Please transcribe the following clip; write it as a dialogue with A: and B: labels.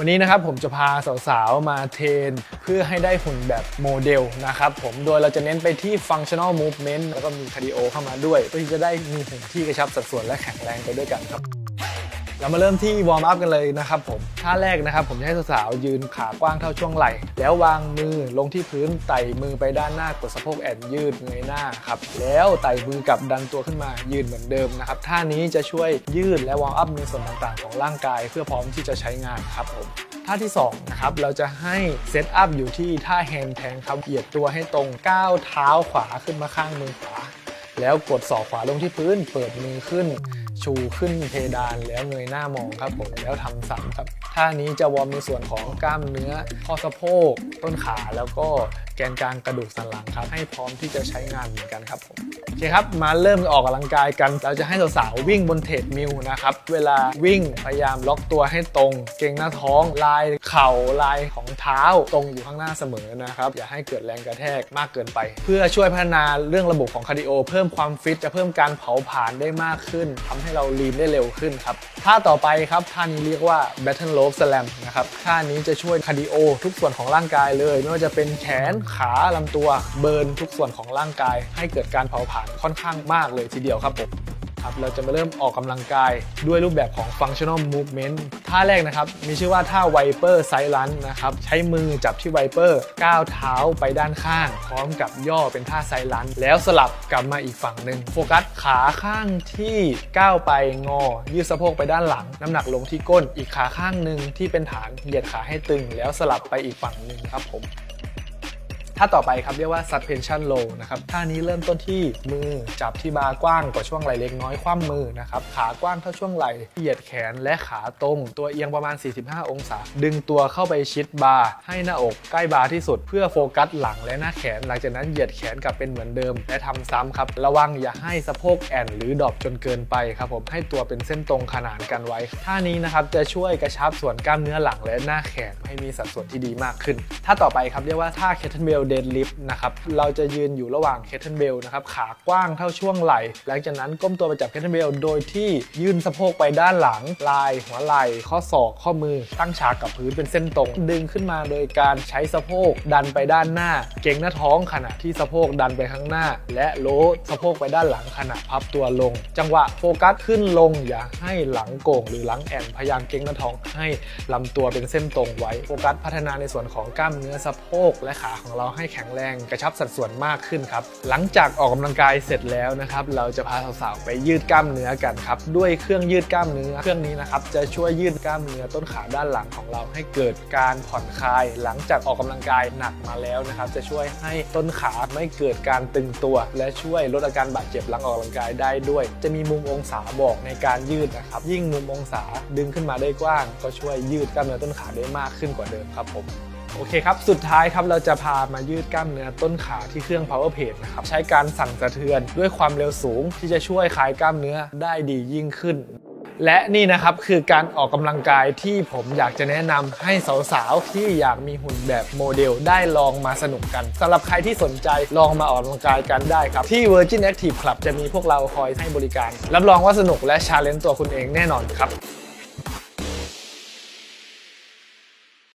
A: วันนี้นะครับผมจะพาสาวๆมาเทรนเพื่อให้ได้หุ่นแบบโมเดลนะครับผมโดยเราจะเน้นไปที่ functional movement แล้วก็มีคาร์ดิโอเข้ามาด้วยเพื่อที่จะได้มีหุ่นที่กระชับสัดส่วนและแข็งแรงไปด้วยกันครับเรามาเริ่มที่วอร์มอัพกันเลยนะครับผมท่าแรกนะครับผมจะให้สาวๆยืนขากว้างเท่าช่วงไหล่แล้ววางมือลงที่พื้นไต่มือไปด้านหน้ากดสะโพกแอนยืดเงยหน้าครับแล้วไต่มือกลับดันตัวขึ้นมายืนเหมือนเดิมนะครับท่านี้จะช่วยยืดและวอร์มอัพในส่วนต่างๆของร่างกายเพื่อพร้อมที่จะใช้งานครับผมท่าที่2นะครับเราจะให้เซตอัพอยู่ที่ท่าแฮนด์แทงครับเหยียดตัวให้ตรงก้าวเท้าขวาขึ้นมาข้างมือขวาแล้วกดศอกขวาลงที่พื้นเปิดมือขึ้นชูขึ้นเพดานแล้วเงยหน้ามองครับผมแล้วทำซ้ำครับท่านี้จะวอร์มในส่วนของกล้ามเนื้อข้อสะโพกต้นขาแล้วก็แกนกลางกระดูกสันหลังครับให้พร้อมที่จะใช้งานเหมือนกันครับผมโอเคครับมาเริ่มออกกำลังกายกันเราจะให้สาวๆวิ่งบนเทรดมิลนะครับเวลาวิ่งพยายามล็อกตัวให้ตรงเกร็งหน้าท้องลายเข่าลายของเท้าตรงอยู่ข้างหน้าเสมอนะครับอย่าให้เกิดแรงกระแทกมากเกินไปเพื่อช่วยพัฒนาเรื่องระบบของคาร์ดิโอเพิ่มความฟิตจะเพิ่มการเผาผลาญได้มากขึ้นทำให้เราลีนได้เร็วขึ้นครับท่าต่อไปครับท่านี้เรียกว่า Battle Rope Slam นะครับท่านี้จะช่วยคาร์ดิโอทุกส่วนของร่างกายเลยไม่ว่าจะเป็นแขนขาลำตัวเบิร์นทุกส่วนของร่างกายให้เกิดการเผาผลาญค่อนข้างมากเลยทีเดียวครับผมครับเราจะมาเริ่มออกกำลังกายด้วยรูปแบบของ functional movement ท่าแรกนะครับมีชื่อว่าท่า Viper Side Lunge นะครับใช้มือจับที่ Viper ก้าวเท้าไปด้านข้างพร้อมกับย่อเป็นท่า Side Lunge แล้วสลับกลับมาอีกฝั่งหนึ่งโฟกัสขาข้างที่ก้าวไปงอยืดสะโพกไปด้านหลังน้ำหนักลงที่ก้นอีกขาข้างหนึ่งที่เป็นฐานเหยียดขาให้ตึงแล้วสลับไปอีกฝั่งหนึ่งครับผมท่าต่อไปครับเรียกว่า suspension row นะครับท่านี้เริ่มต้นที่มือจับที่บาร์กว้างกว่าช่วงไหล่เล็กน้อยคว่ำมือนะครับขากว้างเท่าช่วงไหล่เหยียดแขนและขาตรงตัวเอียงประมาณ45องศาดึงตัวเข้าไปชิดบาร์ให้หน้าอกใกล้บาร์ที่สุดเพื่อโฟกัสหลังและหน้าแขนหลังจากนั้นเหยียดแขนกลับเป็นเหมือนเดิมและทำซ้ำครับระวังอย่าให้สะโพกแอนหรือดรอปจนเกินไปครับผมให้ตัวเป็นเส้นตรงขนานกันไว้ท่านี้นะครับจะช่วยกระชับส่วนกล้ามเนื้อหลังและหน้าแขนให้มีสัดส่วนที่ดีมากขึ้นท่าต่อไปครับเรียกว่าท่า kettlebell deadlift นะครับเราจะยืนอยู่ระหว่างเคทเทิลเบลนะครับขากว้างเท่าช่วงไหล่หลังจากนั้นก้มตัวไปจับเคทเทิลเบลโดยที่ยื่นสะโพกไปด้านหลังลายหัวไหล่ข้อศอกข้อมือตั้งฉากกับพื้นเป็นเส้นตรงดึงขึ้นมาโดยการใช้สะโพกดันไปด้านหน้าเกร็งหน้าท้องขณะที่สะโพกดันไปข้างหน้าและโล้สะโพกไปด้านหลังขณะพับตัวลงจังหวะโฟกัสขึ้นลงอย่าให้หลังโก่งหรือหลังแอนพยายามเกร็งหน้าท้องให้ลำตัวเป็นเส้นตรงไว้โฟกัสพัฒนาในส่วนของกล้ามเนื้อสะโพกและขาของเราให้แข็งแรงกระชับสัดส่วนมากขึ้นครับหลังจากออกกำลังกายเสร็จแล้วนะครับเราจะพาสาวๆไปยืดกล้ามเนื้อกันครับด้วยเครื่องยืดกล้ามเนื้อเครื่องนี้นะครับจะช่วยยืดกล้ามเนื้อต้นขาด้านหลังของเราให้เกิดการผ่อนคลายหลังจากออกกำลังกายหนักมาแล้วนะครับจะช่วยให้ต้นขาไม่เกิดการตึงตัวและช่วยลดอาการบาดเจ็บหลังออกกำลังกายได้ด้วยจะมีมุมองศาบอกในการยืดนะครับยิ่งมุมองศาดึงขึ้นมาได้กว้างก็ช่วยยืดกล้ามเนื้อต้นขาได้มากขึ้นกว่าเดิมครับผมโอเคครับสุดท้ายครับเราจะพามายืดกล้ามเนื้อต้นขาที่เครื่อง Power Page นะครับใช้การสั่นสะเทือนด้วยความเร็วสูงที่จะช่วยคลายกล้ามเนื้อได้ดียิ่งขึ้นและนี่นะครับคือการออกกำลังกายที่ผมอยากจะแนะนำให้สาวๆที่อยากมีหุ่นแบบโมเดลได้ลองมาสนุกกันสำหรับใครที่สนใจลองมาออกกำลังกายกันได้ครับที่ Virgin Active Club จะมีพวกเราคอยให้บริการรับรองว่าสนุกและชาเลนจ์ตัวคุณเองแน่นอนครับ